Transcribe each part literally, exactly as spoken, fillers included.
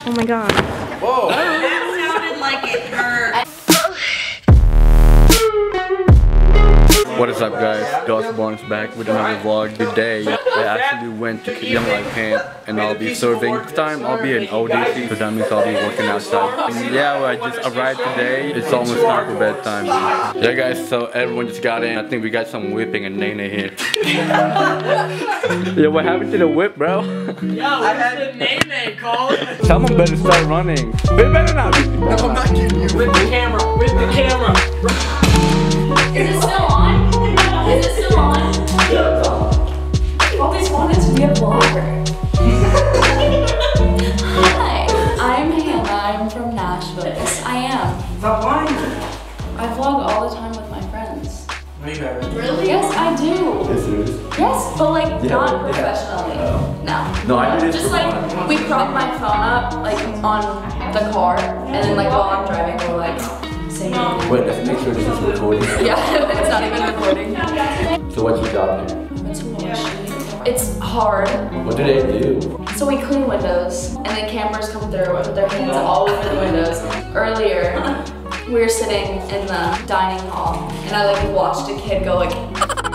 Oh my god. Whoa! That sounded like it hurt. What is up, guys? Josh Barnes back with another vlog. Today, I actually went to Young Life Camp and I'll be serving. This time, I'll be in O D C, so that means I'll be working outside. And yeah, well, I just arrived today. It's almost time for bedtime. Yeah, guys, so everyone just got in. I think we got some whipping and Nene here. Yeah, what happened to the whip, bro? Yo, I had the Nene, Cole. Someone better start running. They better not be. No, I'm not kidding you. With the camera, with the camera. Is it still on? Is it still on? I always wanted to be a vlogger. Hi, I'm Hannah. I'm from Nashville. Yes, I am. Stop lying. I vlog all the time with my friends. No, you haven't. Really? Yes, I do. Yes, it is. Yes, but like Yeah, not yeah. professionally. Oh. No. No, I do this Just for like fun. we prop my phone up like on the car, and then like while I'm driving, we're like singing. Wait, let's make sure this is recording. Yeah, it's not even recording. So what's your job here? It's wash. It's hard. What do they do? So we clean windows, and then campers come through with their hands all over the windows. Earlier, we were sitting in the dining hall, and I like watched a kid go like,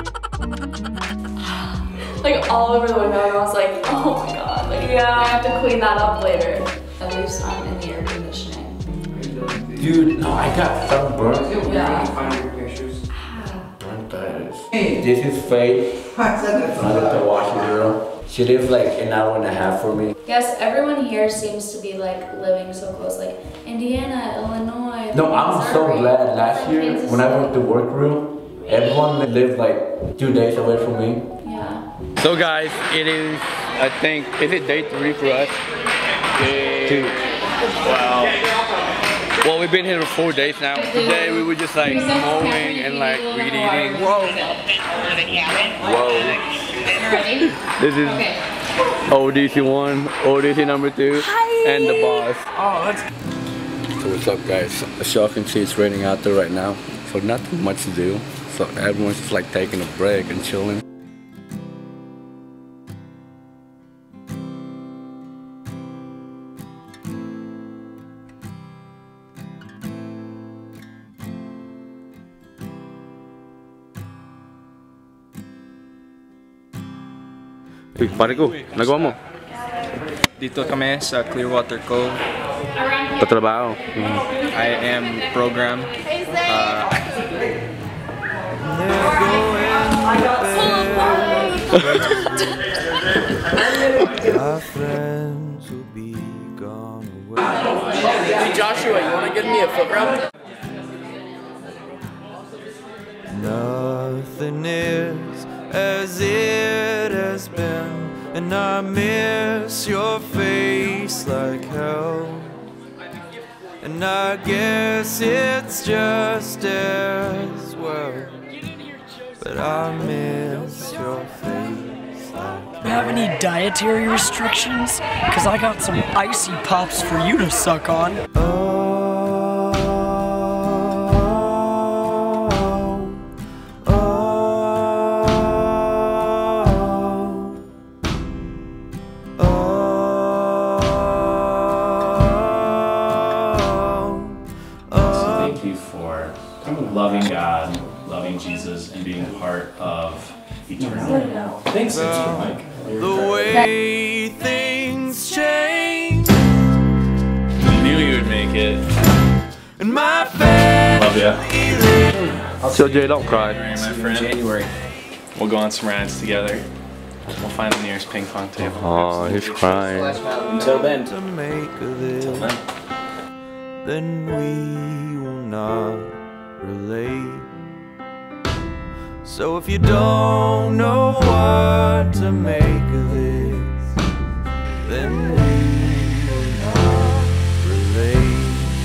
like all over the window, and I was like, oh my god, like yeah, I have to clean that up later. At least I'm in the air conditioning. Dude, no, I got sunburned. Yeah. Find your pictures. Burnt tires. This is Faith. Another Tawashi girl. She lives like an hour and a half from me. Yes, everyone here seems to be like living so close, like Indiana, Illinois. No, I'm so Missouri, glad. Last year, Kansas when I City. went to work room, everyone lived like two days away from me. Yeah. So guys, it is, I think, is it day three for us? Day two. Wow. Well, we've been here for four days now. Today we were just like mowing and like weed eating. Whoa. Whoa. This is O D C one, O D C number two, and the boss. Oh, that's. So what's up, guys? As y'all can see, it's raining out there right now. So nothing much to do. So everyone's just like taking a break and chilling. Uy, pare ko, nagawa mo? Dito kami sa Clearwater Cove. Patrabaho. I am program. Uh, Our friends will be gone away. Hey Joshua, you wanna give me a foot rub? Nothing is as it has been, and I miss your face like hell. And I guess it's just as well, but I miss your face like hell. Do you have any dietary restrictions? Cause I got some icy pops for you to suck on. Thank you for loving God, loving Jesus, and being a part of eternity. Thanks, Mike. The way things change, Knew you would make it. and my family. Love ya. So Jay, don't cry. My friend. January. We'll go on some rides together. We'll find the nearest ping pong table. Oh, he's crying. Until then. To make this, then we will not relate. So if you don't know what to make of this, then we will not relate.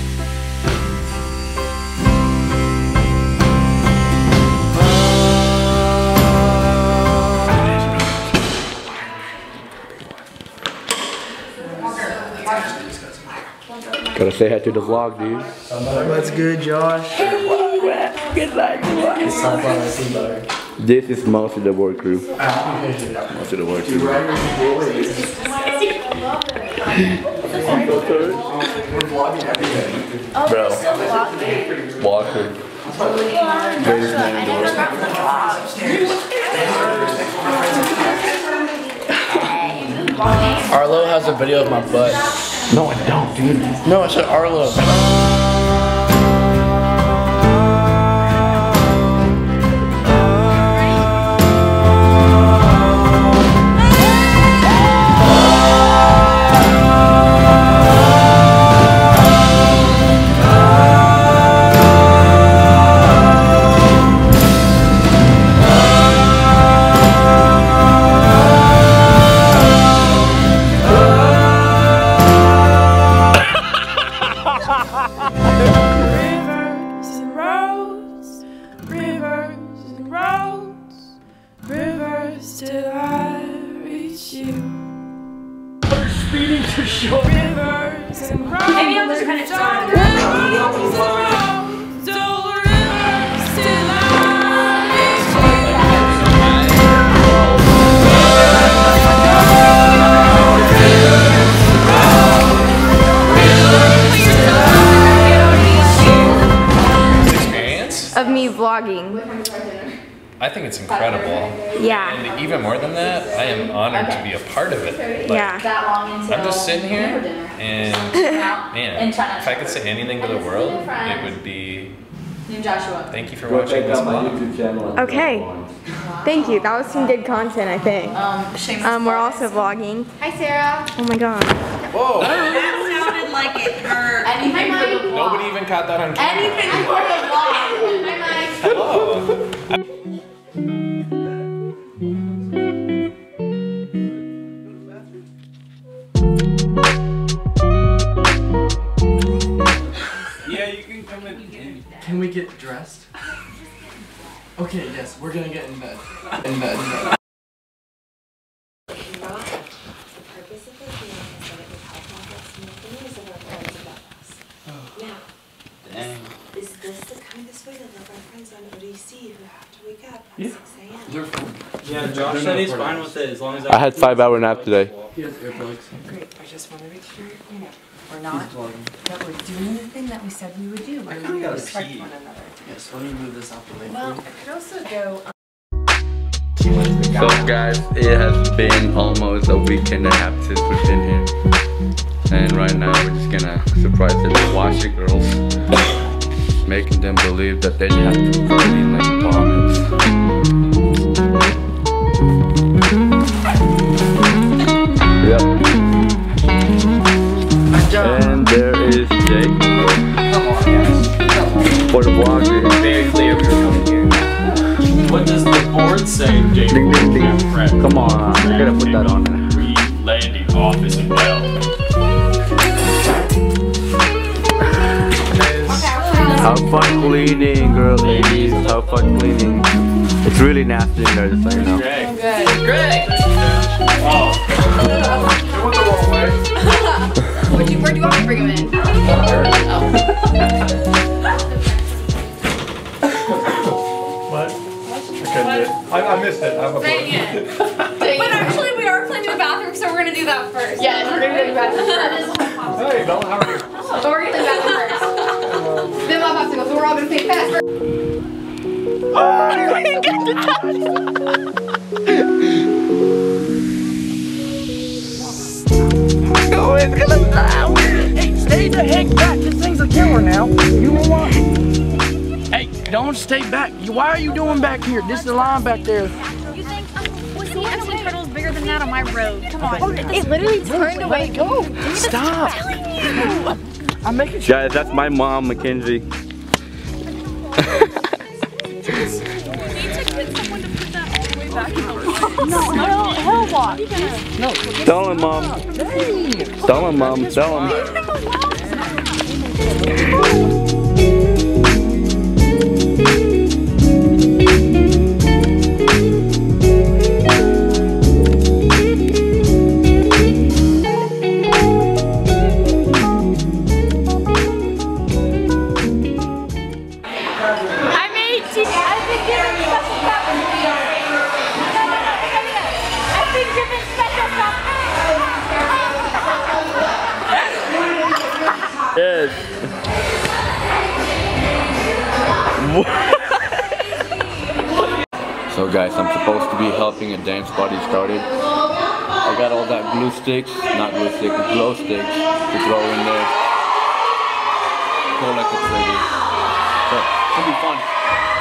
Gotta say hi to the vlog, dude. What's good, Josh? This is most of the work crew. Most of the work crew. Bro. Walker. Greatest man in the world. Arlo has a video of my butt. No, I don't, dude. No, I said Arlo. Till I reach you. Speeding to shore. Rivers and roads. Maybe I'm just kind of strong. Rivers and roads. All rivers till I reach This experience Of me vlogging. I think it's incredible. Yeah. And even more than that, I am honored to be a part of it. Like, Yeah. I'm just sitting here, and man, if I could say anything to the world, it would be Joshua. thank you for watching this vlog. Okay. Thank you. That was some good content, I think. Um, shameless Um, we're plug. also vlogging. Hi, Sarah. Oh my god. Whoa! That sounded like it hurt. Anything for the vlog. Nobody even caught that on camera. Anything for the vlog. Hi, Mike. Hello. Yeah, you can come in. Can we get dressed? Okay, yes, we're gonna get in bed. In bed. In bed. Dang. Is this the kind of way to love our friends on O D C who have to wake up at Yeah. six A M? They're fine. Yeah, Josh said he's fine with it as long as I had five hour nap today. He has earplugs. Great, I just want to make sure you know we're not He's vlogging. that we're doing the thing that we said we would do. We're kinda going to gotta respect pee. one another. Yes, let me move this out the way. Well, I could also go. So guys, it has been almost a week and a half since we've been here. And right now we're just gonna surprise the Washi girls. Making them believe that they have to clean like vomit. Yep. And there is Jake. For the vlogging. very clear we were coming here. What does the board say, Jake? Ding ding ding. Come on, I gotta put that on there. Landing office and well. Have fun cleaning, girl, ladies. Have fun cleaning. It's really nasty in there, just so you know. Greg. Good. Greg. Oh. Would you, where do you want me to bring him in? Oh. What? I couldn't do it. I, I missed it. I'm a Dang it. But actually, we are cleaning the bathroom, so we're gonna do that first. Yes, we're gonna do the bathroom first. Hey, Bella, how are you? But we're gonna do the bathroom first. Then we'll have to go, so we're all gonna say fast. Oh, it's gonna die. Hey, stay the heck back. This thing's a killer now. You know what? Hey, don't stay back. Why are you doing back here? This is the line back there. You think, was the N C turtles bigger than that on my road? Come on. It literally turned away. Go. Stop. I'm making sure. Guys, that's my mom, Mackenzie. No, hell, hell walk. Tell him, mom. Tell him, mom. Tell him. I made two. I've been given special cup. I've been given special cup. Yes. So guys, I'm supposed to be helping a dance party started. I got all that glue sticks, not glue sticks, glow sticks to throw in there. Go like a trigger. So, it'll be fun.